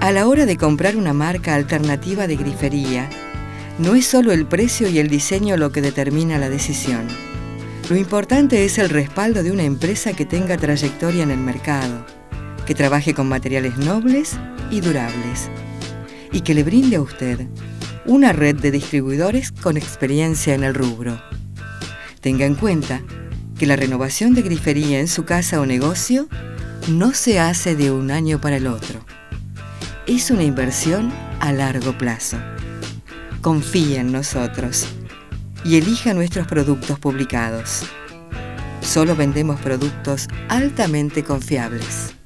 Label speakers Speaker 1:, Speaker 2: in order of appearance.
Speaker 1: A la hora de comprar una marca alternativa de grifería, no es solo el precio y el diseño lo que determina la decisión. Lo importante es el respaldo de una empresa que tenga trayectoria en el mercado, que trabaje con materiales nobles y durables, y que le brinde a usted una red de distribuidores con experiencia en el rubro. Tenga en cuenta que la renovación de grifería en su casa o negocio no se hace de un año para el otro. Es una inversión a largo plazo. Confíe en nosotros y elija nuestros productos publicados. Solo vendemos productos altamente confiables.